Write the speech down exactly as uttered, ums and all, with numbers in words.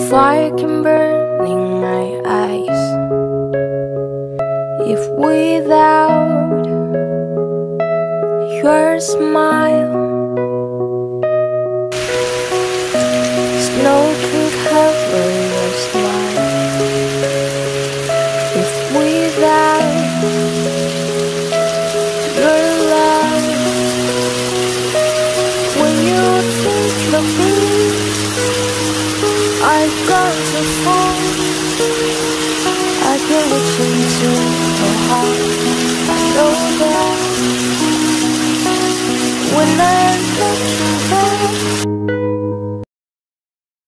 fire can burn in my eyes if without your smile snow can cover your smile if without your love. When you think of me, I've gone so far. I can reach into your heart. I know that when I